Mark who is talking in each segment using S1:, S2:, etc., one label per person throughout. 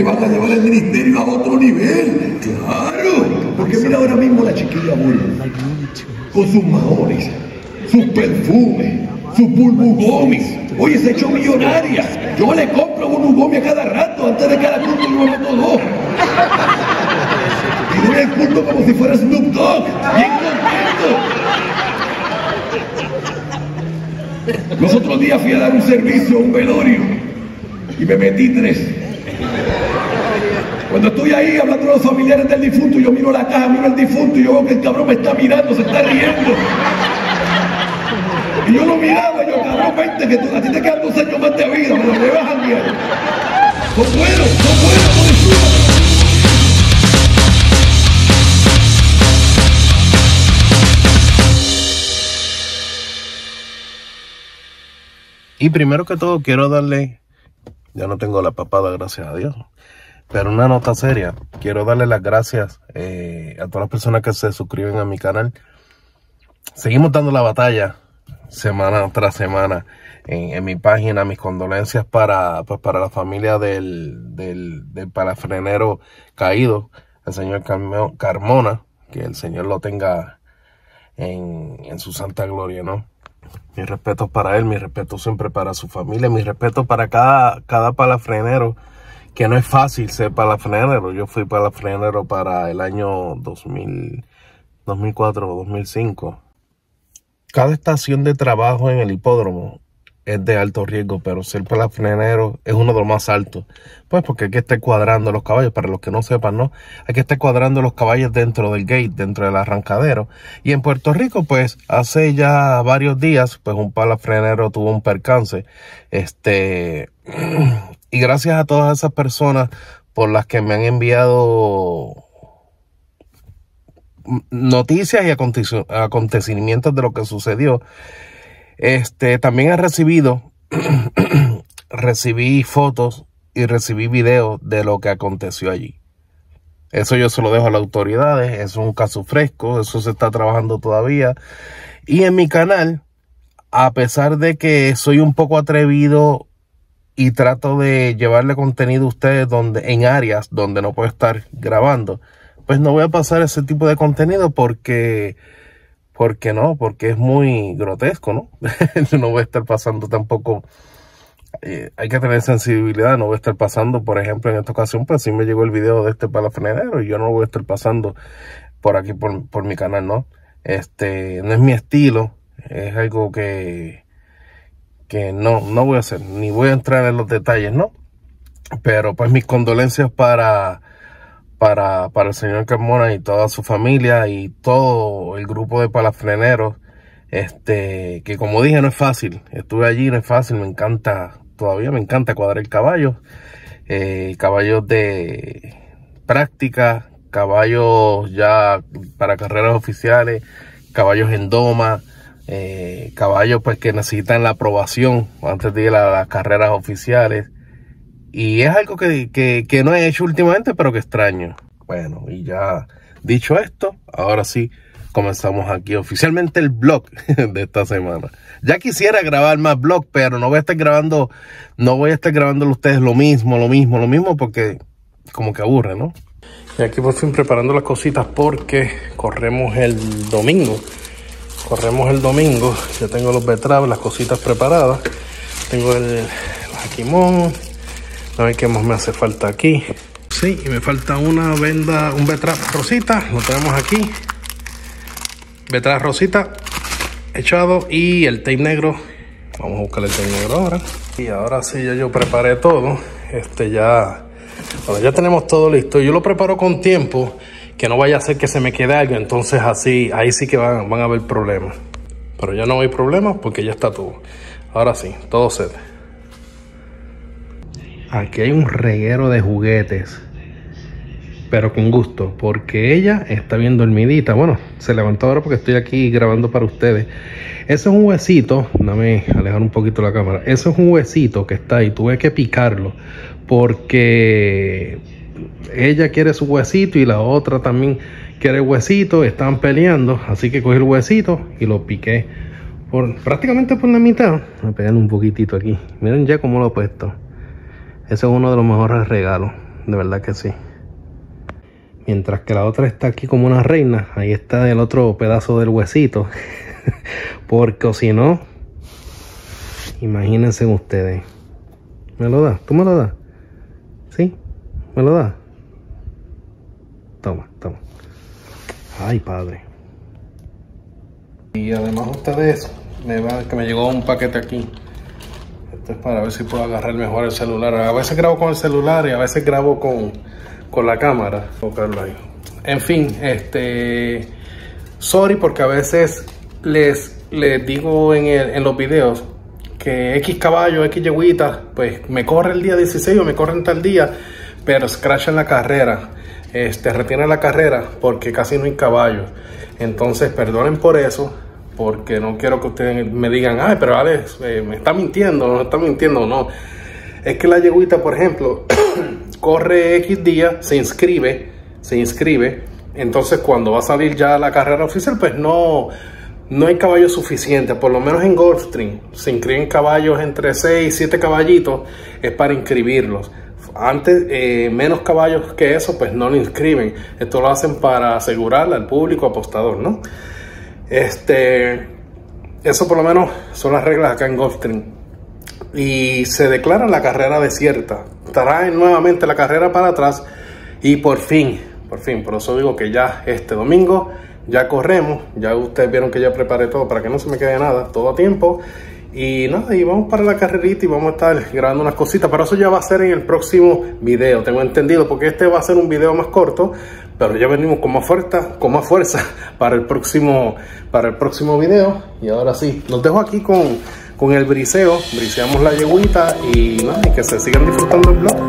S1: me van a llevar el ministerio a otro nivel. Claro, porque mira ahora mismo la chiquilla Bulbo, con sus maones, sus perfumes, sus bulbugomis. Oye, se ha hecho millonaria. Yo le compro bulbugomi a cada rato, antes de cada culto yo me meto dos. Y doy el culto como si fuera Snoop Dogg, bien contento. Los otros días fui a dar un servicio a un velorio y me metí 3. Cuando estoy ahí hablando de los familiares del difunto, yo miro la caja, miro al difunto y yo veo que el cabrón me está mirando, se está riendo. Y yo lo miraba, yo, cabrón, vente, que a ti te quedan 2 años más de vida, me lo llevas a miedo. No puedo, no disfruto.
S2: Y primero que todo quiero darle, ya no tengo la papada, gracias a Dios, pero una nota seria. Quiero darle las gracias a todas las personas que se suscriben a mi canal. Seguimos dando la batalla semana tras semana en mi página. Mis condolencias para la familia del palafrenero caído, el señor Carmona, que el Señor lo tenga en su santa gloria, ¿no? Mis respetos para él, mis respetos siempre para su familia, mis respetos para cada palafrenero, que no es fácil ser palafrenero. Yo fui palafrenero para el año 2004 o 2005. Cada estación de trabajo en el hipódromo es de alto riesgo, pero ser palafrenero es uno de los más altos. Pues porque hay que estar cuadrando los caballos, para los que no sepan, ¿no? Hay que estar cuadrando los caballos dentro del gate, dentro del arrancadero. Y en Puerto Rico, pues, hace ya varios días, pues un palafrenero tuvo un percance. Y gracias a todas esas personas por las que me han enviado noticias y acontecimientos de lo que sucedió. También he recibí fotos y recibí videos de lo que aconteció allí. Eso yo se lo dejo a las autoridades. Es un caso fresco, eso se está trabajando todavía. Y en mi canal, a pesar de que soy un poco atrevido y trato de llevarle contenido a ustedes en áreas donde no puedo estar grabando, pues no voy a pasar ese tipo de contenido porque es muy grotesco, ¿no? No voy a estar pasando tampoco, hay que tener sensibilidad. No voy a estar pasando, por ejemplo, en esta ocasión, pues sí me llegó el video de este palafrenero y yo no lo voy a estar pasando por aquí, por mi canal, ¿no? No es mi estilo, es algo que no voy a hacer, ni voy a entrar en los detalles, ¿no? Pero pues mis condolencias para el señor Carmona y toda su familia y todo el grupo de palafreneros, que como dije no es fácil. Estuve allí, no es fácil, me encanta cuadrar caballos, caballos de práctica, caballos ya para carreras oficiales, caballos en doma, caballos pues que necesitan la aprobación antes de ir a las carreras oficiales. Y es algo que no he hecho últimamente, pero que extraño. Bueno, y ya dicho esto, ahora sí comenzamos aquí oficialmente el vlog de esta semana. Ya quisiera grabar más vlog, pero no voy a estar grabando a ustedes lo mismo, porque como que aburre, ¿no? Y aquí por fin preparando las cositas porque corremos el domingo. Ya tengo los betrabs, las cositas preparadas. Tengo el jaquimón. A ver qué más me hace falta aquí. Sí, y me falta una venda, un betrab rosita. Lo tenemos aquí. Betrab rosita echado y el tape negro. Vamos a buscar el tape negro ahora. Y ahora sí, ya yo preparé todo. Ya tenemos todo listo. Yo lo preparo con tiempo, que no vaya a ser que se me quede algo. Entonces ahí sí que van a haber problemas. Pero ya no hay problemas porque ya está todo. Ahora sí, todo set. Aquí hay un reguero de juguetes, pero con gusto, porque ella está bien dormidita. Bueno, se levantó ahora porque estoy aquí grabando para ustedes. Ese es un huesito, dame alejar un poquito la cámara. Ese es un huesito que está ahí, tuve que picarlo, porque ella quiere su huesito y la otra también quiere el huesito. Estaban peleando, así que cogí el huesito y lo piqué prácticamente por la mitad. Voy a pegarle un poquitito aquí. Miren ya cómo lo he puesto. Ese es uno de los mejores regalos. de verdad que sí. Mientras que la otra está aquí como una reina, ahí está el otro pedazo del huesito. Porque o si no, imagínense ustedes. ¿Me lo das? ¿Tú me lo das? ¿Sí? ¿Me lo das? Toma, toma. Ay, padre. Y además ustedes, que me llegó un paquete aquí. Esto es para ver si puedo agarrar mejor el celular. A veces grabo con el celular y a veces grabo con la cámara. Ahí. En fin, sorry porque a veces les digo en los videos que X caballo, X yeguita, pues me corre el día 16 o me corre en tal día, pero scratch en la carrera, retiene la carrera porque casi no hay caballos. Entonces perdonen por eso, porque no quiero que ustedes me digan, ay, pero Alex, me está mintiendo, no está mintiendo, no. Es que la yeguita, por ejemplo, corre X día, se inscribe, entonces cuando va a salir ya la carrera oficial, pues no hay caballos suficientes. Por lo menos en Gulfstream se inscriben caballos entre 6 y 7 caballitos, es para inscribirlos. Antes, menos caballos que eso, pues no lo inscriben. Esto lo hacen para asegurar al público apostador, ¿no? Eso por lo menos son las reglas acá en Gulfstream. Y se declara la carrera desierta. Traen nuevamente la carrera para atrás y por fin, por eso digo que ya este domingo ya corremos. Ya ustedes vieron que ya preparé todo para que no se me quede nada, todo a tiempo. Y nada, y vamos para la carrerita y vamos a estar grabando unas cositas. Pero eso ya va a ser en el próximo video, tengo entendido, porque este va a ser un video más corto. Pero ya venimos con más fuerza para el próximo video. Y ahora sí, los dejo aquí con el briseo. Briseamos la yeguita y nada, y que se sigan disfrutando el vlog.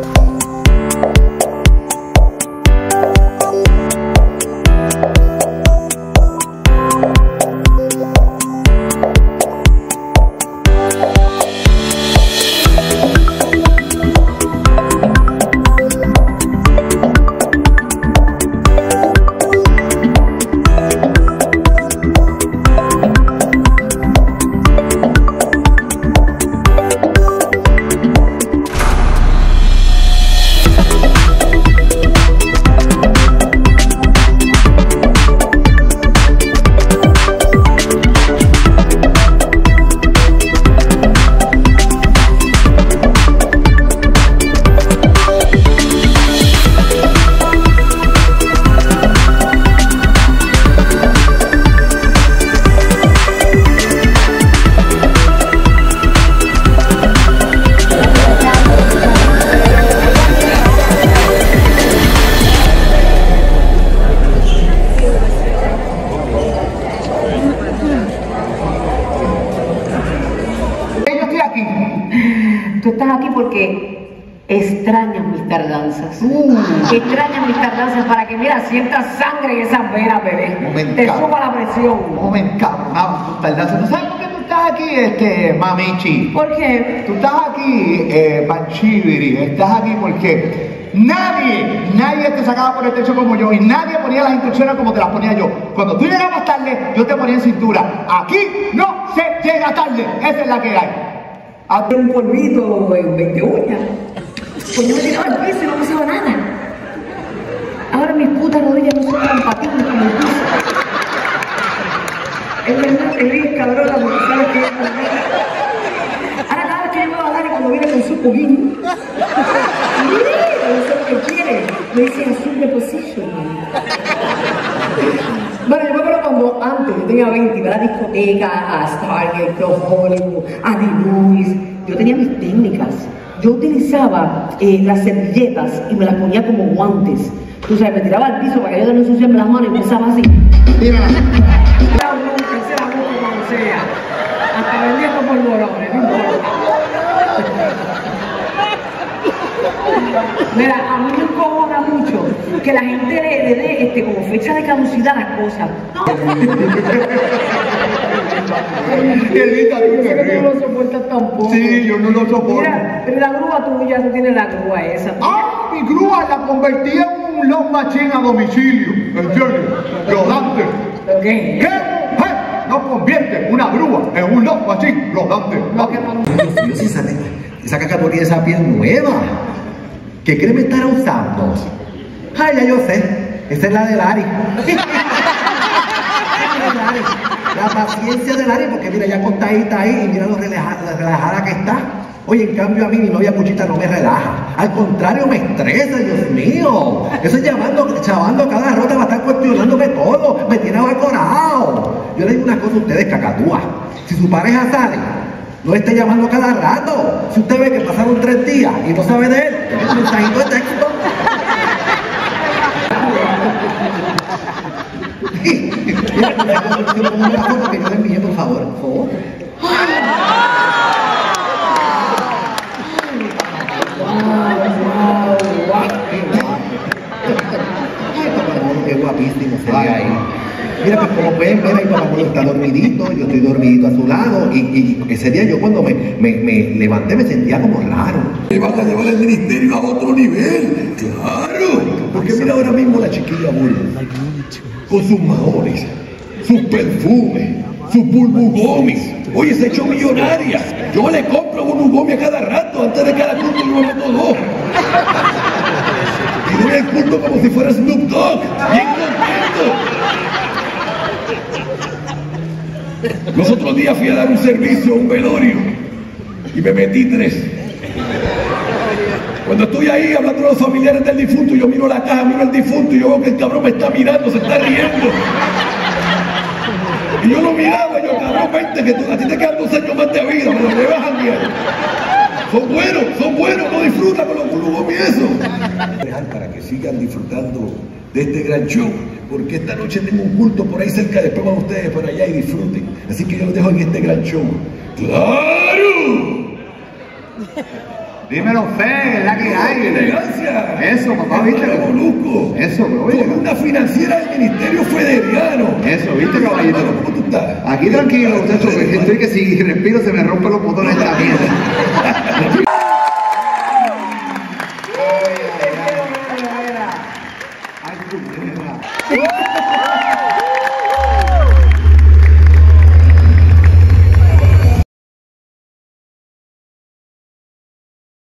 S3: Tú estás aquí porque extrañas mis tardanzas. Extrañas mis tardanzas para que, mira, sientas sangre en esas venas, bebé. Te suba la presión.
S1: No me encabronaba tus tardanzas. ¿Tú sabes por qué tú estás aquí, mamichi?
S3: ¿Por qué?
S1: Tú estás aquí, Panchiviri. Estás aquí porque nadie te sacaba por el techo como yo y nadie ponía las instrucciones como te las ponía yo. Cuando tú llegabas tarde, yo te ponía en cintura. Aquí no se llega tarde. Esa es la que hay.
S3: Había un polvito en 20 uñas. Pues yo me tiraba al piso y no pasaba nada. Ahora mis putas rodillas no son tan patibles como el piso. Es verdad, te ríes, cabrona, porque sabes que... Ahora cada vez que yo me voy a dar y cuando viene con su poquín, no sé lo que quiere, me dice assume the position. Bueno, yo me acuerdo cuando antes, yo tenía 20, iba a la discoteca, a Stargate, Club Hollywood, a The Louis. Yo tenía mis técnicas. Yo utilizaba las servilletas y me las ponía como guantes. Tú sabes, me tiraba al piso para que yo no ensuciarme las manos y empezaba así. Mira, sea como sea. Hasta vendiendo por bolones, no importa. Mira, a mí me incomodaba mucho que la gente le dé como fecha de caducidad las cosas. No.
S1: Qué linda tú te ríes.
S3: Tú no lo soportas tampoco.
S1: Sí, yo no lo soporto.
S3: Mira, pero la grúa tuya, tú tienes la grúa esa.
S1: Ah, mi grúa la convertí en un love machine a domicilio. ¿Entiendes? Rodante.
S3: ¿Qué?
S1: ¿Qué? No convierte una grúa en un love machine rodante.
S3: No, que no.
S1: Esa categoría, esa piel nueva.
S4: ¿Qué crema estará usando? Ay, ya yo sé. Esa es la de Lari. La paciencia de Lari, porque mira, ya acostadita ahí y mira lo relajada que está. Oye, en cambio a mí mi novia Puchita no me relaja. Al contrario, me estresa, Dios mío. Eso es chavando cada rota, va a estar cuestionándome todo. Me tiene abacorado. Yo le digo una cosa a ustedes, cacatúas. Si su pareja sale, no esté llamando cada rato. Si usted ve que pasaron 3 días y no sabe de él, un mensajito de texto. Mira, una foto que yo le envié, por favor. Foto. Qué guapísimo se ve ahí. Mira, pues como pueden ver, ahí papá está dormidito, yo estoy dormidito a su lado, y ese día yo cuando me levanté me sentía como raro.
S1: Me van a llevar el ministerio a otro nivel, claro. Porque mira ahora mismo la chiquilla Bulbo, con sus maones, sus perfumes, sus bulbugomis. Oye, se ha hecho millonaria. Yo le compro un bulbugomi a cada rato, antes de cada culto yo me meto 2. Y doy el culto como si fuera Snoop Dogg, bien contento. Los otros días fui a dar un servicio a un velorio y me metí 3. Cuando estoy ahí hablando con los familiares del difunto, yo miro la caja, miro al difunto y yo veo que el cabrón me está mirando, se está riendo. Y yo lo miraba y yo, cabrón, vente, que a ti te quedan 2 años más de vida, me lo llevas a mierda. Son buenos, no disfrutan con los bulbos y eso. Para que sigan disfrutando de este gran show, porque esta noche tengo un culto por ahí cerca, después van ustedes por allá y disfruten. Así que yo los dejo en este gran show. ¡Claro!
S4: Dímelo, Fe, es la que hay.
S1: ¡Qué elegancia!
S4: Eso, papá, ¿viste?
S1: Molusco.
S4: Eso, bro.
S1: Con una financiera del Ministerio Federal.
S4: Eso, ¿viste, caballito?
S1: ¿Cómo tú estás?
S4: Aquí tranquilo, muchachos, estoy que si respiro se me rompen los botones de la mierda.